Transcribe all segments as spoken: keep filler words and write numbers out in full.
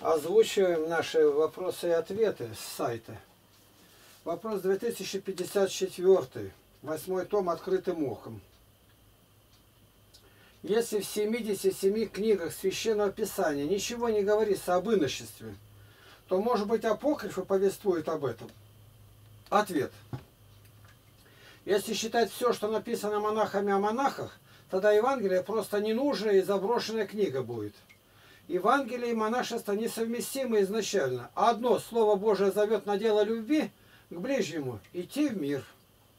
Озвучиваем наши вопросы и ответы с сайта. Вопрос две тысячи пятьдесят четыре. Восьмой том открытым ухом. Если в семидесяти семи книгах Священного Писания ничего не говорится об иночестве, то, может быть, апокрифы повествуют об этом? Ответ. Если считать все, что написано монахами о монахах, тогда Евангелие просто ненужная и заброшенная книга будет. Евангелие и монашество несовместимы изначально. А одно Слово Божие зовет на дело любви к ближнему – идти в мир.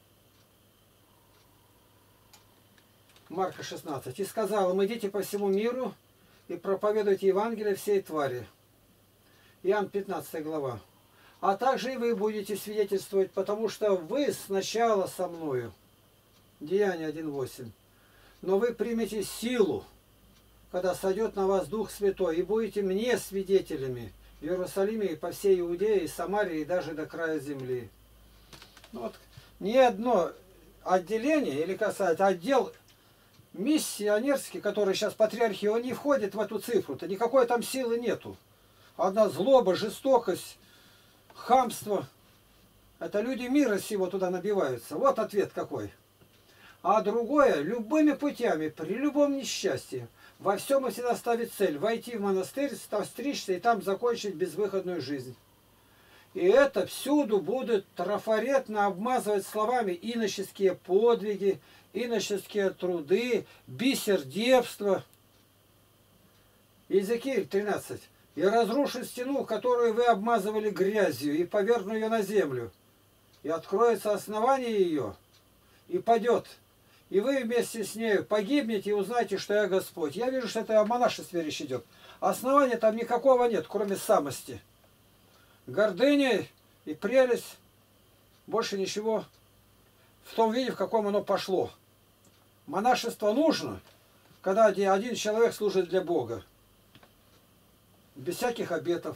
Марка шестнадцать. «И сказал им, идите по всему миру и проповедуйте Евангелие всей твари». Иоанн пятнадцатая глава. «А также и вы будете свидетельствовать, потому что вы сначала со мною». Деяния один восемь. «Но вы примете силу, когда сойдет на вас Дух Святой, и будете мне свидетелями в Иерусалиме и по всей Иудее, и Самарии, и даже до края земли». Ну вот, ни одно отделение, или касается отдел миссионерский, который сейчас патриархия, он не входит в эту цифру-то, никакой там силы нету. Одна злоба, жестокость, хамство. Это люди мира сего туда набиваются. Вот ответ какой. А другое, любыми путями, при любом несчастье, во всем и всегда ставить цель, войти в монастырь, стричься и там закончить безвыходную жизнь. И это всюду будут трафаретно обмазывать словами иноческие подвиги, иноческие труды, бисердевство. Иезекииль тринадцать. «И разрушу стену, которую вы обмазывали грязью, и поверну ее на землю, и откроется основание ее, и падет, и вы вместе с нею погибнете и узнаете, что я Господь». Я вижу, что это о монашестве речь идет. Основания там никакого нет, кроме самости. Гордыня и прелесть, больше ничего в том виде, в каком оно пошло. Монашество нужно, когда один человек служит для Бога. Без всяких обетов.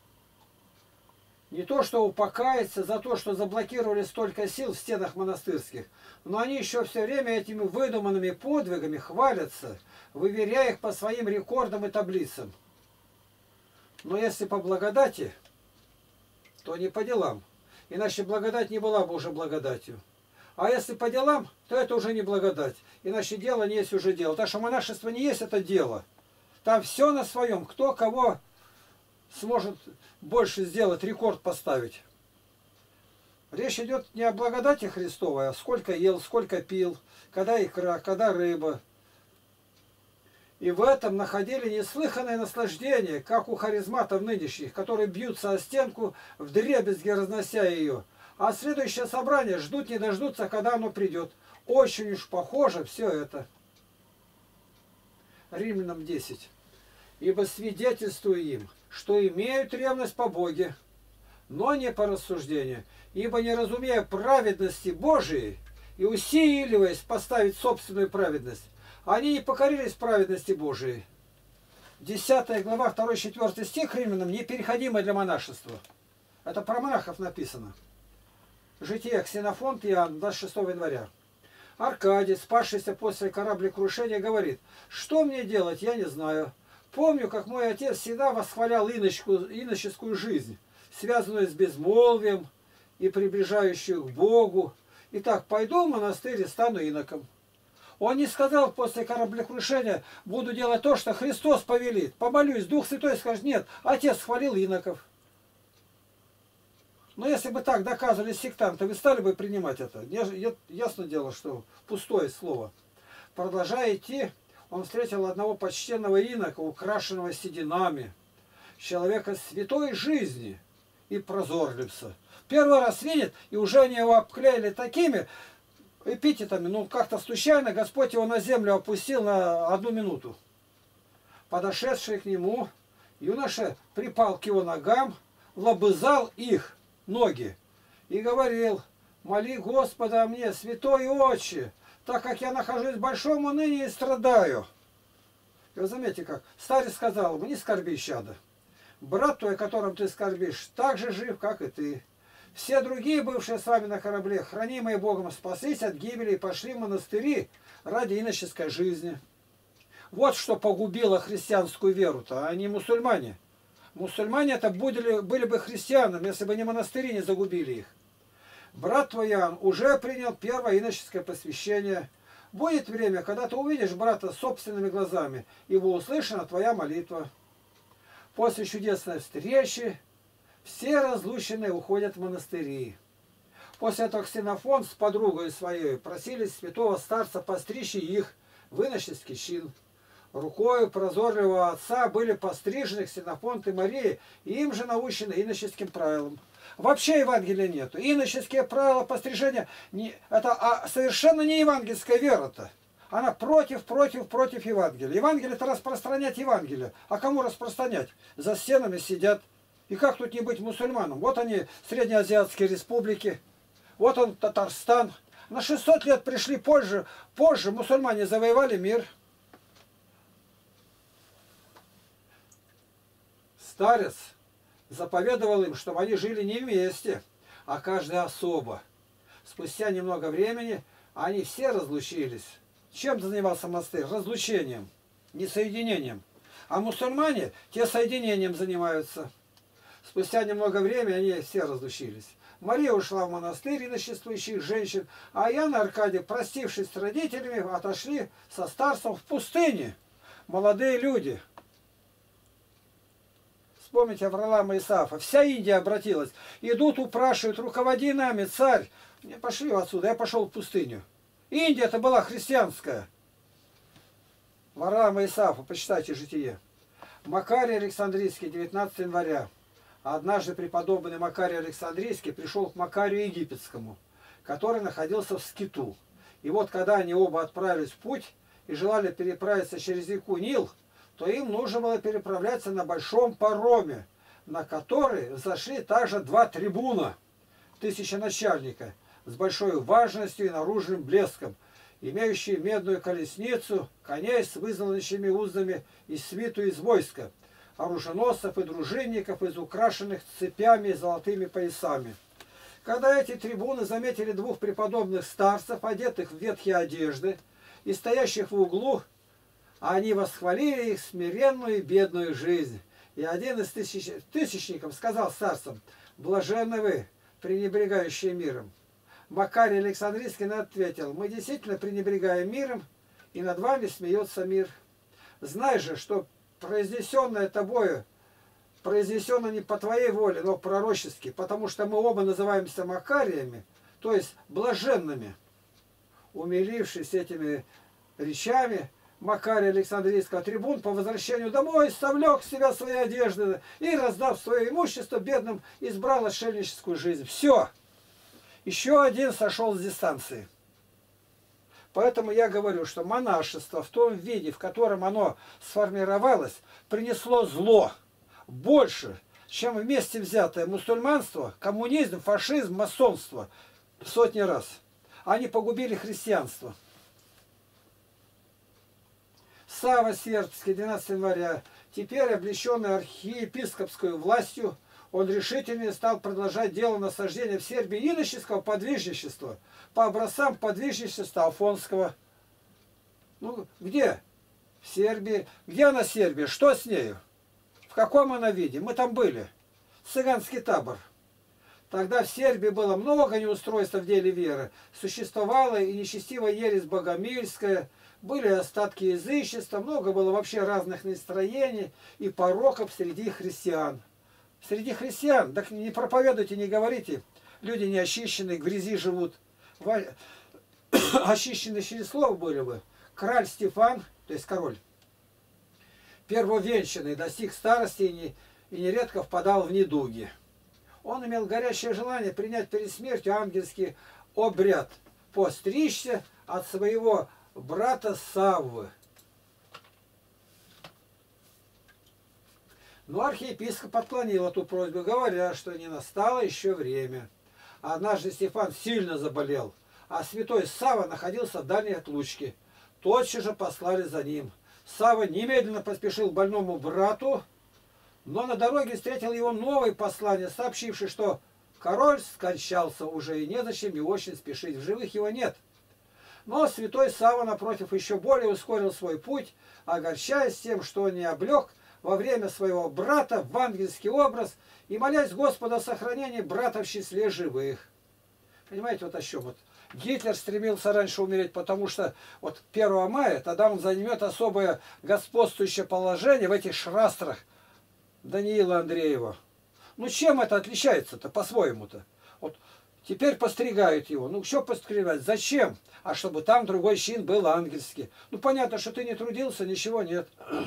Не то, что упокаяться за то, что заблокировали столько сил в стенах монастырских, но они еще все время этими выдуманными подвигами хвалятся, выверяя их по своим рекордам и таблицам. Но если по благодати, то не по делам. Иначе благодать не была бы уже благодатью. А если по делам, то это уже не благодать. Иначе дело не есть уже дело. Так что монашество не есть это дело. Там все на своем. Кто кого сможет больше сделать, рекорд поставить. Речь идет не о благодати Христовой, а сколько ел, сколько пил, когда икра, когда рыба. И в этом находили неслыханное наслаждение, как у харизматов нынешних, которые бьются о стенку, вдребезги разнося ее. А следующее собрание ждут не дождутся, когда оно придет. Очень уж похоже все это. Римлянам десять. «Ибо свидетельствую им, что имеют ревность по Боге, но не по рассуждению, ибо не разумея праведности Божией и усиливаясь поставить собственную праведность, они не покорились праведности Божией». десятая глава, второй-четвёртый стих Римлянам, непереходимый для монашества. Это про монахов написано. Житие Ксенофонт Иоанн, двадцать шестого января. Аркадий, спасшийся после кораблекрушения, говорит: «Что мне делать, я не знаю. Помню, как мой отец всегда восхвалял иночку, иноческую жизнь, связанную с безмолвием и приближающую к Богу. Итак, пойду в монастырь и стану иноком». Он не сказал после кораблекрушения: «Буду делать то, что Христос повелит. Помолюсь, Дух Святой скажет». Нет, отец хвалил иноков. Но если бы так доказывали сектанты, вы стали бы принимать это? Ясно дело, что пустое слово. Продолжая идти, он встретил одного почтенного инока, украшенного сединами, человека святой жизни и прозорливца. Первый раз видит, и уже они его обклеили такими эпитетами, ну как-то случайно Господь его на землю опустил на одну минуту. Подошедший к нему, юноша припал к его ногам, лобызал их ноги и говорил: «Моли Господа о мне, святой отче, так как я нахожусь в большом унынии и страдаю». И вы заметите как? Старец сказал ему: «Не скорби, чадо. Брат твой, о котором ты скорбишь, так же жив, как и ты. Все другие, бывшие с вами на корабле, хранимые Богом, спаслись от гибели и пошли в монастыри ради иноческой жизни». Вот что погубило христианскую веру-то, а не мусульмане. Мусульмане это были, были бы христианами, если бы не монастыри не загубили их. Брат твой Иоанн уже принял первое иноческое посвящение. Будет время, когда ты увидишь брата собственными глазами, ибо услышана твоя молитва. После чудесной встречи все разлученные уходят в монастыри. После этого Ксенофон с подругой своей просили святого старца постричь их в иноческий чин. Рукою прозорливого отца были пострижены Ксенофонт и Мария, и им же научены иноческим правилам. Вообще Евангелия нету. Иноческие правила пострижения, не, это а, совершенно не евангельская вера-то. Она против, против, против Евангелия. Евангелие это распространять Евангелие. А кому распространять? За стенами сидят. И как тут не быть мусульманам? Вот они, среднеазиатские республики. Вот он, Татарстан. На шестьсот лет пришли позже. Позже мусульмане завоевали мир. Старец заповедовал им, чтобы они жили не вместе, а каждый особо. Спустя немного времени они все разлучились. Чем занимался монастырь? Разлучением, не соединением. А мусульмане, те соединением занимаются. Спустя немного времени они все разлучились. Мария ушла в монастырь иночествующих женщин, а Иоанн и Аркадий, простившись с родителями, отошли со старцем в пустыне. Молодые люди. Вспомните Авраама и Исаафа. Вся Индия обратилась. Идут, упрашивают, руководи нами, царь. Не пошли отсюда, я пошел в пустыню. Индия это была христианская. Авраама и Исаафа, почитайте житие. Макарий Александрийский, девятнадцатого января. Однажды преподобный Макарий Александрийский пришел к Макарию Египетскому, который находился в скиту. И вот когда они оба отправились в путь и желали переправиться через реку Нил, то им нужно было переправляться на большом пароме, на который зашли также два трибуна, тысяченачальника, с большой важностью и наружным блеском, имеющие медную колесницу, коней с вызванными уздами и свиту из войска, оруженосцев и дружинников из украшенных цепями и золотыми поясами. Когда эти трибуны заметили двух преподобных старцев, одетых в ветхие одежды и стоящих в углу, они восхвалили их смиренную и бедную жизнь. И один из тысяч... тысячников сказал старцам: «Блаженны вы, пренебрегающие миром». Макарий Александрийский ответил: «Мы действительно пренебрегаем миром, и над вами смеется мир. Знай же, что произнесенное тобою, произнесено не по твоей воле, но пророчески, потому что мы оба называемся Макариями, то есть блаженными». Умилившись этими речами, Макарий Александрийский, трибун по возвращению домой совлек с себя свои одежды и, раздав свое имущество бедным, избрал отшельническую жизнь. Все. Еще один сошел с дистанции. Поэтому я говорю, что монашество в том виде, в котором оно сформировалось, принесло зло больше, чем вместе взятое мусульманство, коммунизм, фашизм, масонство в сотни раз. Они погубили христианство. Савва Сербский, двенадцатого января, теперь облеченный архиепископской властью, он решительнее стал продолжать дело насаждения в Сербии иноческого подвижничества по образцам подвижничества Афонского. Ну, где? В Сербии. Где она, Сербия? Что с нею? В каком она виде? Мы там были. Цыганский табор. Тогда в Сербии было много неустройств в деле веры. Существовала и нечестивая ересь богомильская, были остатки язычества, много было вообще разных настроений и пороков среди христиан. Среди христиан, так не проповедуйте, не говорите, люди не очищенные, в грязи живут. Очищенные через слово были бы. Краль Стефан, то есть король, первовенчанный, достиг старости и, не, и нередко впадал в недуги. Он имел горячее желание принять перед смертью ангельский обряд, постричься от своего брата Саввы. Но архиепископ отклонил эту просьбу, говоря, что не настало еще время. Однажды Стефан сильно заболел, а святой Савва находился в дальней отлучке. Тотчас же послали за ним. Савва немедленно поспешил к больному брату, но на дороге встретил его новое послание, сообщившее, что король скончался уже, и незачем и очень спешить, в живых его нет. Но святой Савва, напротив, еще более ускорил свой путь, огорчаясь тем, что он не облег во время своего брата в ангельский образ и молясь Господа о сохранении брата в числе живых. Понимаете, вот о чем вот. Гитлер стремился раньше умереть, потому что вот первого мая, тогда он займет особое господствующее положение в этих шрастрах Даниила Андреева. Ну чем это отличается-то по-своему-то? Вот теперь постригают его. Ну что постригать? Зачем? А чтобы там другой чин был ангельский. Ну понятно, что ты не трудился, ничего нет.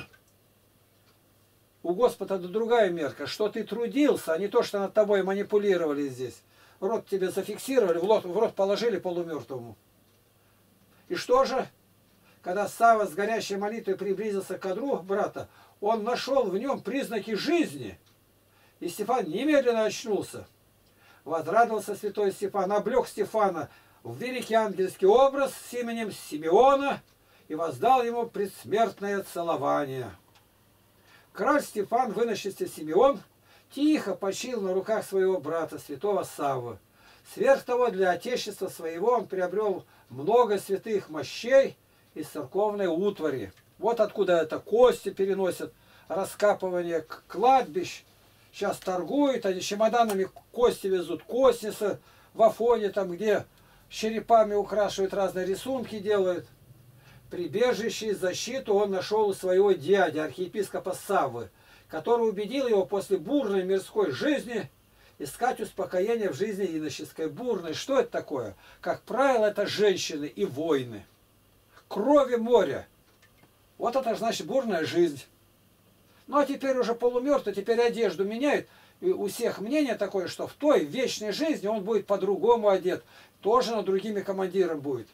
У Господа другая мерка, что ты трудился, а не то, что над тобой манипулировали здесь. Рот тебе зафиксировали, в рот, в рот положили полумертвому. И что же? Когда Савва с горящей молитвой приблизился к одру брата, он нашел в нем признаки жизни. И Стефан немедленно очнулся. Возрадовался святой Стефан, облег Стефана в великий ангельский образ с именем Симеона и воздал ему предсмертное целование. Краль Стефан, выносчивый Симеон, тихо почил на руках своего брата, святого Саввы. Сверх того, для отечества своего он приобрел много святых мощей из церковной утвари. Вот откуда это кости переносят, раскапывание кладбищ. Сейчас торгуют, они чемоданами кости везут. Костницы в Афоне, там где черепами украшивают, разные рисунки делают. Прибежище и защиту он нашел у своего дяди, архиепископа Саввы, который убедил его после бурной мирской жизни искать успокоение в жизни иноческой. Бурной. Что это такое? Как правило, это женщины и войны. Крови моря. Вот это значит бурная жизнь. Ну а теперь уже полумертвый, теперь одежду меняет. И у всех мнение такое, что в той вечной жизни он будет по-другому одет. Тоже над другими командиром будет.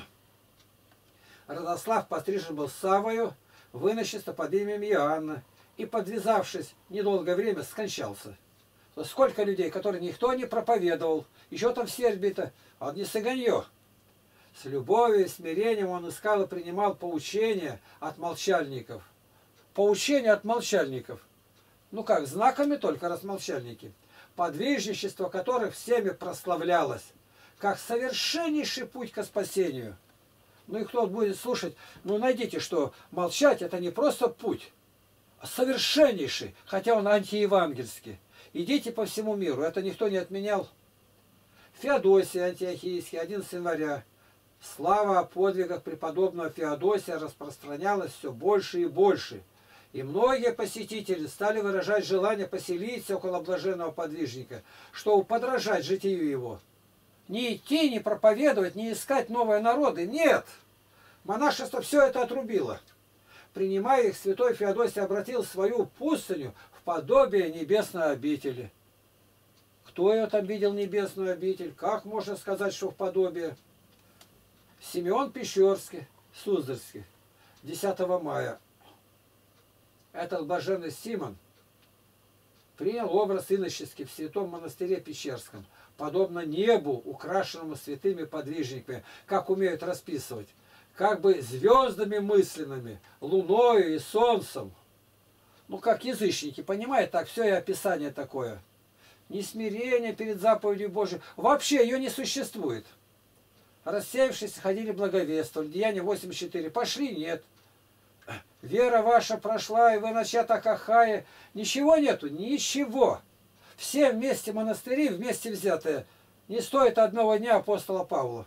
Родослав пострижен был Саввою, выносчисто под именем Иоанна. И, подвязавшись недолгое время, скончался. Сколько людей, которые никто не проповедовал. Еще там в Сербии-то, а не Саганье. С любовью и смирением он искал и принимал поучения от молчальников. Поучения от молчальников. Ну как, знаками только размолчальники. Подвижничество которых всеми прославлялось. Как совершеннейший путь ко спасению. Ну и кто будет слушать, ну найдите, что молчать это не просто путь. Совершеннейший, хотя он антиевангельский. Идите по всему миру, это никто не отменял. Феодосий Антиохийский, одиннадцатого января. Слава о подвигах преподобного Феодосия распространялась все больше и больше. И многие посетители стали выражать желание поселиться около блаженного подвижника, чтобы подражать житию его. Не идти, не проповедовать, не искать новые народы. Нет! Монашество все это отрубило. Принимая их, святой Феодосий обратил свою пустыню в подобие небесной обители. Кто это обидел небесную обитель? Как можно сказать, что в подобие? Симеон Пещерский, Суздальский, десятого мая. Этот блаженный Симон принял образ иноческий в святом монастыре Пещерском, подобно небу, украшенному святыми подвижниками, как умеют расписывать, как бы звездами мысленными, луною и солнцем. Ну, как язычники, понимаете, так все и описание такое. Ни смирение перед заповедью Божией, вообще ее не существует. Рассеявшись, ходили благовествовали, Деяние восемьдесят четыре, пошли, нет. Вера ваша прошла, и вы начата Ахае. Ничего нету, ничего. Все вместе монастыри, вместе взятые, не стоит одного дня апостола Павла.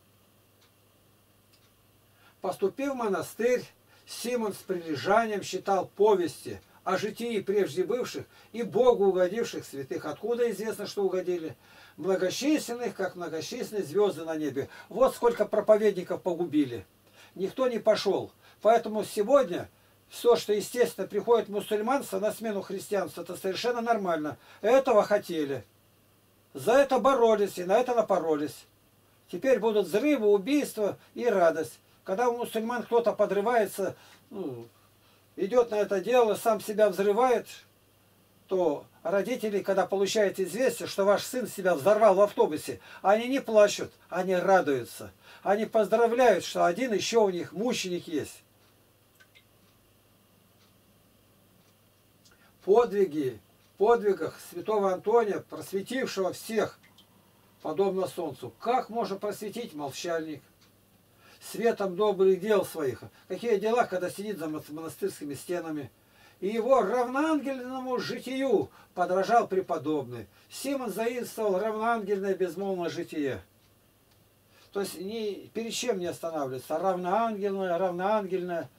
Поступив в монастырь, Симон с прилежанием читал повести о житии прежде бывших и Богу угодивших святых. Откуда известно, что угодили? Многочисленных, как многочисленные звезды на небе. Вот сколько проповедников погубили. Никто не пошел. Поэтому сегодня все, что естественно приходит мусульманство на смену христианства, это совершенно нормально. Этого хотели. За это боролись и на это напоролись. Теперь будут взрывы, убийства и радость. Когда у мусульман кто-то подрывается, ну, идет на это дело, сам себя взрывает, то родители, когда получают известие, что ваш сын себя взорвал в автобусе, они не плачут, они радуются. Они поздравляют, что один еще у них мученик есть. Подвиги, подвигах святого Антония, просветившего всех, подобно солнцу. Как можно просветить молчальник? Светом добрых дел своих. Какие дела, когда сидит за монастырскими стенами? и его равноангельному житию подражал преподобный. Симон заимствовал равноангельное безмолвное житие. То есть ни перед чем не останавливается. Равноангельное, равноангельное.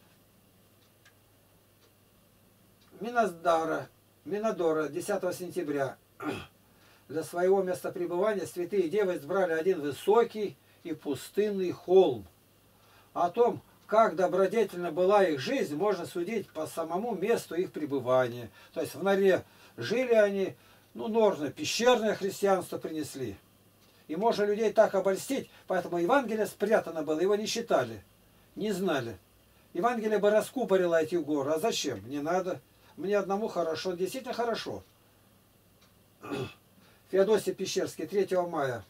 Минодора, Минодора, десятого сентября. Для своего места пребывания святые девы избрали один высокий и пустынный холм. О том, как добродетельна была их жизнь, можно судить по самому месту их пребывания. То есть в норе жили они, ну, норно, пещерное христианство принесли. И можно людей так обольстить, поэтому Евангелие спрятано было, его не читали, не знали. Евангелие бы раскупорило эти горы. А зачем? Не надо. Мне одному хорошо, действительно хорошо. Феодосий Пещерский, третьего мая.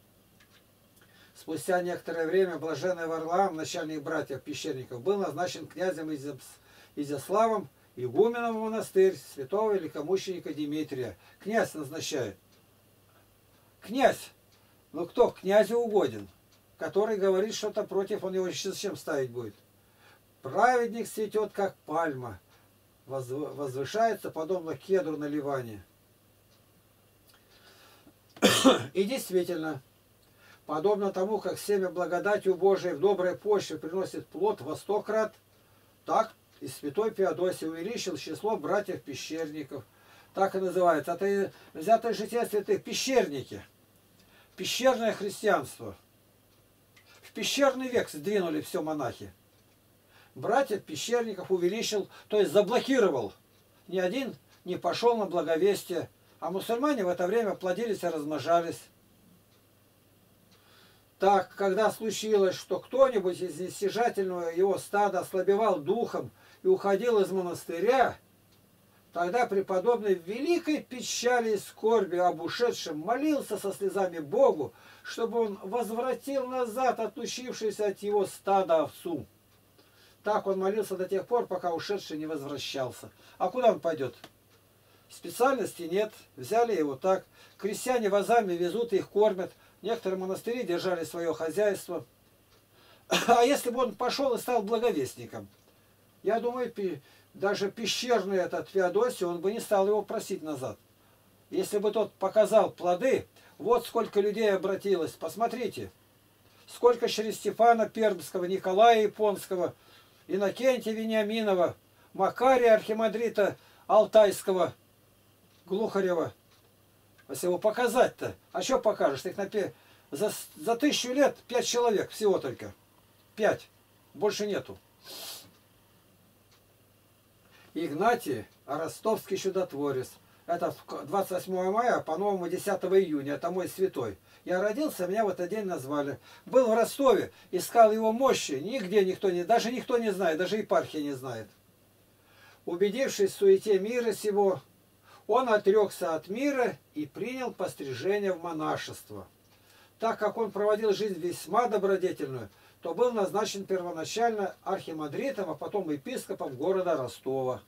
Спустя некоторое время блаженный Варлаам, начальник братьев-пещерников, был назначен князем Изяславом, игуменом в монастырь святого великомученика Дмитрия. Князь назначает. Князь. Ну кто к князю угоден? Который говорит что-то против, он его зачем ставить будет? Праведник цветет, как пальма, возвышается, подобно кедру на Ливане. И действительно, подобно тому, как семя благодатью Божией в доброй почве приносит плод во сто крат, так и святой Феодосий увеличил число братьев-пещерников. Так и называется. Это взято из жития святых. Пещерники. Пещерное христианство. В пещерный век сдвинули все монахи. Братьев-пещерников увеличил, то есть заблокировал. Ни один не пошел на благовестие. А мусульмане в это время плодились и размножались. Так, когда случилось, что кто-нибудь из нестяжательного его стада ослабевал духом и уходил из монастыря, тогда преподобный в великой печали и скорби об ушедшем молился со слезами Богу, чтобы он возвратил назад отлучившийся от его стада овцу. Так он молился до тех пор, пока ушедший не возвращался. А куда он пойдет? Специальности нет, взяли его так. Крестьяне вазами везут, их кормят. Некоторые монастыри держали свое хозяйство. А если бы он пошел и стал благовестником? Я думаю, даже пещерный этот Феодосий, он бы не стал его просить назад. Если бы тот показал плоды, вот сколько людей обратилось. Посмотрите, сколько через Стефана Пермского, Николая Японского, Иннокентия Вениаминова, Макария Архимандрита Алтайского, Глухарева. Если его показать-то, а что покажешь? Их напи... за, за тысячу лет пять человек всего только. Пять. Больше нету. Игнатий, ростовский чудотворец. Это двадцать восьмого мая, по-новому десятого июня. Это мой святой. Я родился, меня в этот день назвали. Был в Ростове, искал его мощи. Нигде никто не... Даже никто не знает, даже епархия не знает. Убедившись в суете мира сего, он отрекся от мира и принял пострижение в монашество. Так как он проводил жизнь весьма добродетельную, то был назначен первоначально архимандритом, а потом епископом города Ростова.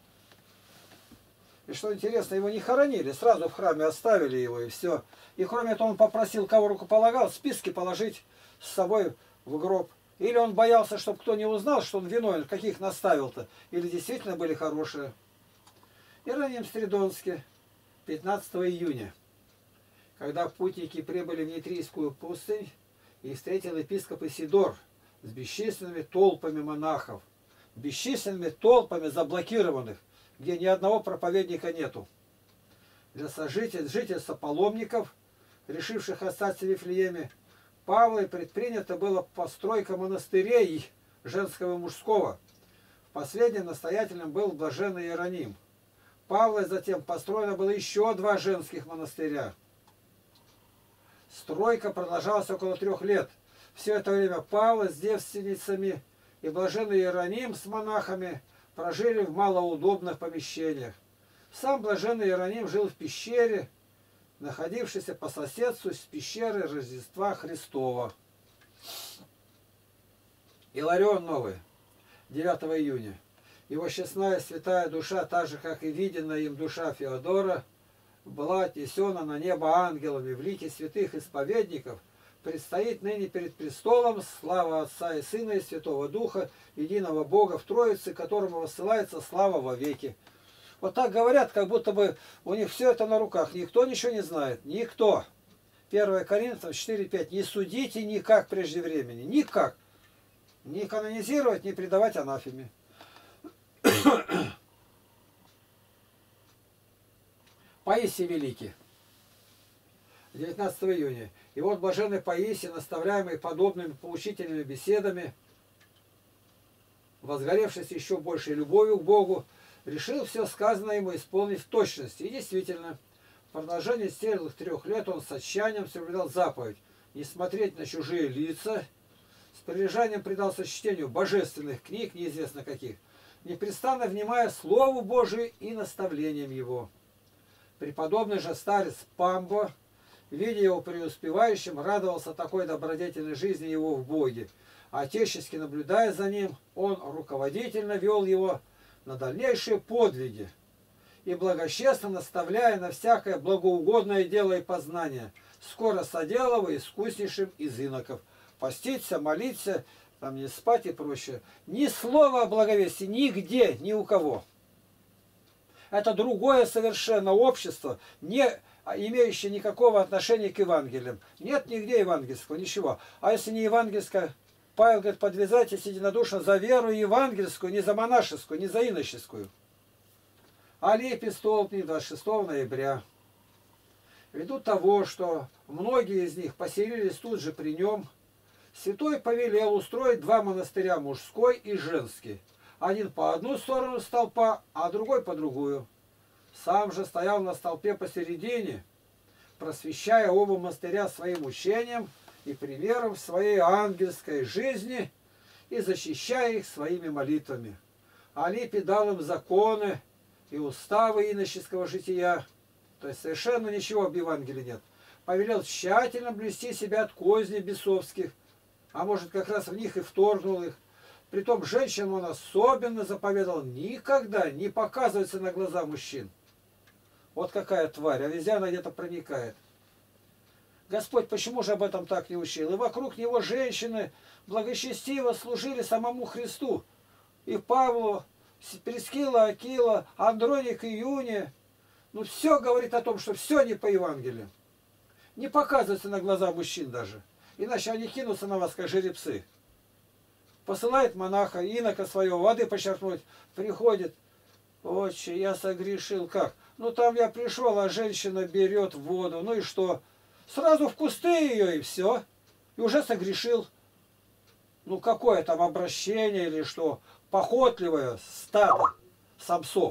И что интересно, его не хоронили, сразу в храме оставили его и все. И кроме того, он попросил, кого рукополагал, списки положить с собой в гроб. Или он боялся, чтобы кто не узнал, что он виновен, каких наставил-то. Или действительно были хорошие. Иероним Стридонский, пятнадцатого июня. Когда путники прибыли в Нитрийскую пустынь, и встретил епископ Исидор с бесчисленными толпами монахов. Бесчисленными толпами заблокированных, где ни одного проповедника нету. Для сожителей, жительства паломников, решивших остаться в Вифлееме, Павлой предпринята была постройка монастырей женского и мужского. В последнем настоятелем был блаженный Иероним. Павлой затем построено было еще два женских монастыря. Стройка продолжалась около трех лет. Все это время Павла с девственницами и блаженный Иероним с монахами прожили в малоудобных помещениях. Сам блаженный Иероним жил в пещере, находившейся по соседству с пещерой Рождества Христова. Иларион Новый, девятого июня. Его честная святая душа, так же, как и виденная им душа Феодора, была отнесена на небо ангелами в лике святых исповедников, предстоит ныне перед престолом слава Отца и Сына и Святого Духа, единого Бога в Троице, которому воссылается слава во веки. Вот так говорят, как будто бы у них все это на руках. Никто ничего не знает. Никто. первое Коринфянам четыре пять. Не судите никак прежде времени. Никак. Не канонизировать, не предавать анафеме. Паисий Великий. девятнадцатого июня. И вот блаженный Паисий, наставляемый подобными поучительными беседами, возгоревшись еще большей любовью к Богу, решил все сказанное ему исполнить в точности. И действительно, в продолжении целых трех лет он с отчаянием соблюдал заповедь не смотреть на чужие лица, с прилежанием предался чтению божественных книг, неизвестно каких, непрестанно внимая Слову Божию и наставлениям его. Преподобный же старец Памбо, видя его преуспевающим, радовался такой добродетельной жизни его в Боге. Отечески наблюдая за ним, он руководительно вел его на дальнейшие подвиги и благочестно наставляя на всякое благоугодное дело и познание, скоро соделав искуснейшим из иноков. Поститься, молиться, там не спать и прочее. Ни слова о благовестии нигде, ни у кого. Это другое совершенно общество, не имеющее никакого отношения к Евангелиям. Нет нигде евангельского, ничего. А если не евангельское, Павел говорит, подвязайтесь единодушно за веру евангельскую, не за монашескую, не за иноческую. Алепий Столпник, двадцать шестого ноября. Ввиду того, что многие из них поселились тут же при нем, святой повелел устроить два монастыря, мужской и женский. Один по одну сторону столпа, а другой по другую. Сам же стоял на столпе посередине, просвещая оба монастыря своим учением и примером в своей ангельской жизни и защищая их своими молитвами. Алепий дал им законы и уставы иноческого жития, то есть совершенно ничего об Евангелии нет. Повелел тщательно блюсти себя от козней бесовских, а может как раз в них и вторгнул их. Притом женщинам он особенно заповедал никогда не показываться на глаза мужчин. Вот какая тварь, а везде она где-то проникает. Господь почему же об этом так не учил? И вокруг него женщины благочестиво служили самому Христу. И Павлу, Прескила, Акила, Андроник и Юния. Ну все говорит о том, что все не по Евангелию. Не показывается на глаза мужчин даже. Иначе они кинутся на вас, как жеребцы. Посылает монаха, инока своего, воды почерпнуть, приходит. Отче, я согрешил. Как? Ну там я пришел, а женщина берет воду. Ну и что? Сразу в кусты ее и все. И уже согрешил. Ну какое там обращение или что? Похотливое стадо самцов.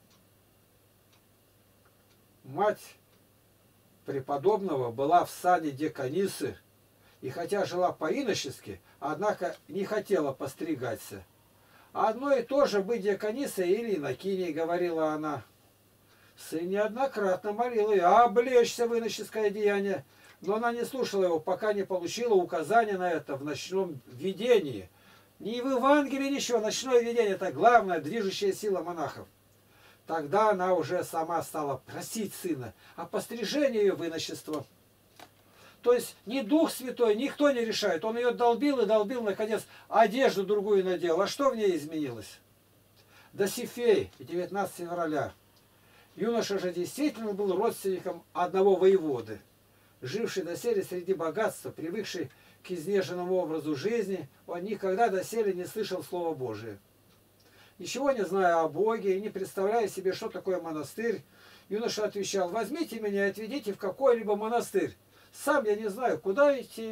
Мать преподобного была в сане Деканисы, и хотя жила по-иночески, однако не хотела постригаться. Одно и то же быть деканисой или инокиней, говорила она. Сын неоднократно молил ее облечься в иноческое деяние, но она не слушала его, пока не получила указания на это в ночном видении. Ни в Евангелии ничего, ночное видение – это главная движущая сила монахов. Тогда она уже сама стала просить сына о пострижении ее в иночество. То есть ни Дух Святой, никто не решает. Он ее долбил и долбил, наконец, одежду другую надел. А что в ней изменилось? Досифей, девятнадцатого февраля. Юноша же действительно был родственником одного воеводы, живший доселе среди богатства, привыкший к изнеженному образу жизни, он никогда доселе не слышал Слова Божия. Ничего не зная о Боге и не представляя себе, что такое монастырь, юноша отвечал: возьмите меня и отведите в какой-либо монастырь. Сам я не знаю, куда идти.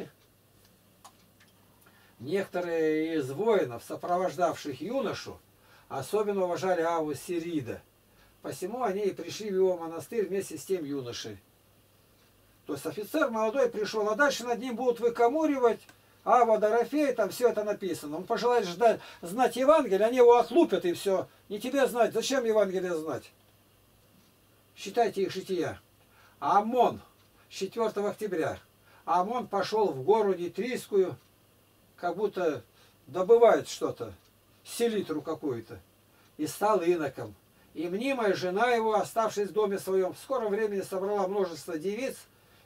Некоторые из воинов, сопровождавших юношу, особенно уважали Аву Сирида. Посему они и пришли в его монастырь вместе с тем юношей. То есть офицер молодой пришел, а дальше над ним будут выкомуривать Ава, Дорофей, там все это написано. Он пожелает ждать, знать Евангелие, они его отлупят и все. Не тебе знать, зачем Евангелие знать? Считайте их жития. Амон, четвёртого октября. Амон пошел в гору Нитрийскую, как будто добывает что-то, селитру какую-то, и стал иноком. И мнимая жена его, оставшись в доме своем, в скором времени собрала множество девиц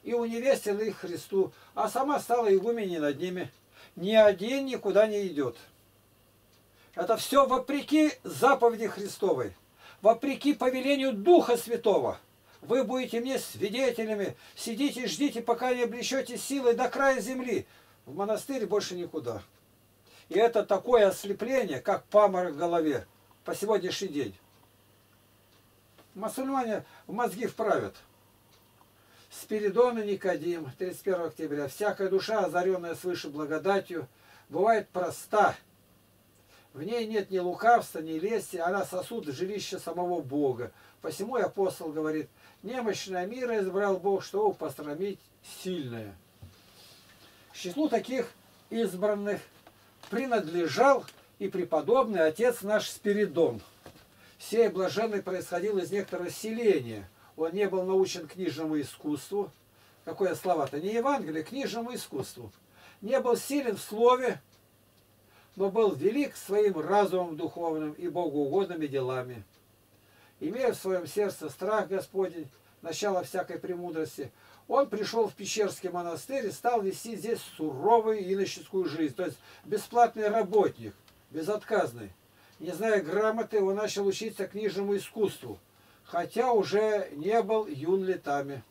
и уневестила их Христу, а сама стала игуменей над ними. Ни один никуда не идет. Это все вопреки заповеди Христовой, вопреки повелению Духа Святого. Вы будете мне свидетелями, сидите, ждите, пока не облечете силой до края земли. В монастырь больше никуда. И это такое ослепление, как паморок в голове по сегодняшний день. Мусульмане в мозги вправят. Спиридон и Никодим, тридцать первого октября. Всякая душа, озаренная свыше благодатью, бывает проста. В ней нет ни лукавства, ни лести, она сосуд жилища самого Бога. Посему и апостол говорит: немощное мира избрал Бог, чтобы посрамить сильное. К числу таких избранных принадлежал и преподобный отец наш Спиридон. Сей блаженный происходил из некоторого селения. Он не был научен книжному искусству. Какое слова-то? Не Евангелие, книжному искусству. Не был силен в слове, но был велик своим разумом духовным и богоугодными делами. Имея в своем сердце страх Господень, начало всякой премудрости, он пришел в Пещерский монастырь и стал вести здесь суровую иноческую жизнь. То есть бесплатный работник, безотказный. Не зная грамоты, он начал учиться книжному искусству, хотя уже не был юн летами.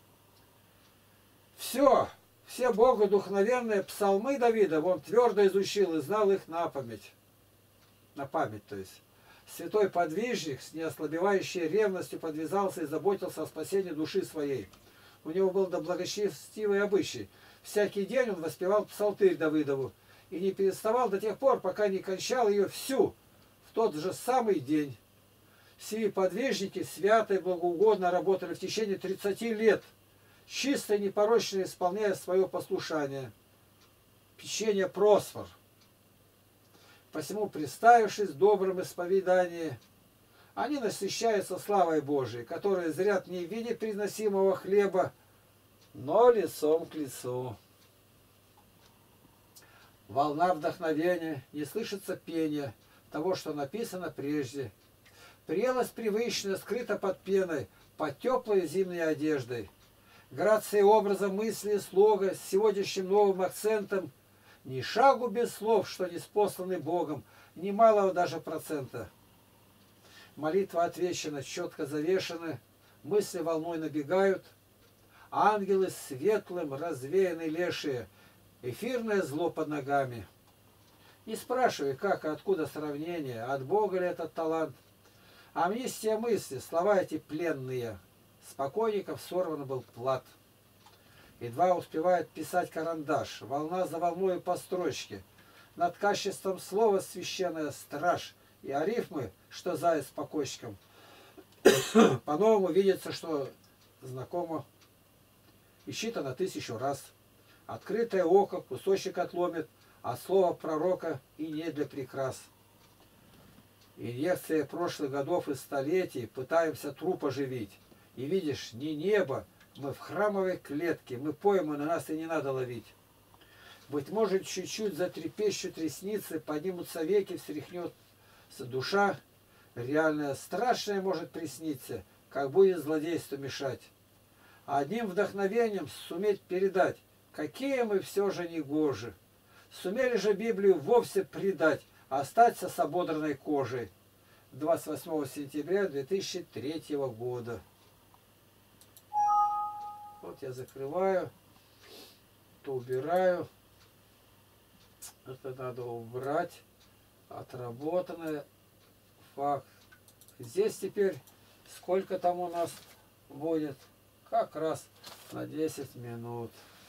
Все, все богодухновенные псалмы Давида он твердо изучил и знал их на память. На память, то есть. Святой подвижник с неослабевающей ревностью подвязался и заботился о спасении души своей. У него был да благочестивый обычай. Всякий день он воспевал псалтырь Давидову и не переставал до тех пор, пока не кончал ее всю, в тот же самый день. Сии подвижники свято и благоугодно работали в течение тридцати лет, чисто и непорочно исполняя свое послушание. Печенье Просфор. Посему, приставившись в добром исповедании, они насыщаются славой Божией, которая зрят не в виде приносимого хлеба, но лицом к лицу. Волна вдохновения, не слышится пения того, что написано прежде. Прелость привычная скрыта под пеной, под теплой зимней одеждой. Грация образа мысли и слога с сегодняшним новым акцентом, ни шагу без слов, что не спосланы Богом, ни малого даже процента. Молитва отвечена, четко завешены, мысли волной набегают, ангелы светлым развеяны лешие, эфирное зло под ногами. Не спрашивай, как и откуда сравнение, от Бога ли этот талант. Амнистия мысли, слова эти пленные, с покойников сорван был плат. Едва успевает писать карандаш, волна за волной по строчке. Над качеством слова священная страж, и арифмы, что заяц по кочкам. По-новому видится, что знакомо и считано тысячу раз. Открытое око кусочек отломит, а слово пророка и не для прикрас. Инъекция прошлых годов и столетий пытаемся труп оживить. И видишь, не небо, мы в храмовой клетке, мы поймы, на нас и не надо ловить. Быть может, чуть-чуть затрепещут ресницы, поднимутся веки, встряхнется душа. Реальное страшное может присниться, как будет злодейству мешать. А одним вдохновением суметь передать, какие мы все же негожи. Сумели же Библию вовсе предать, остаться с ободранной кожей. двадцать восьмого сентября две тысячи третьего года. Вот я закрываю, то убираю. Это надо убрать. Отработанный факт. Здесь теперь сколько там у нас будет? Как раз на десять минут.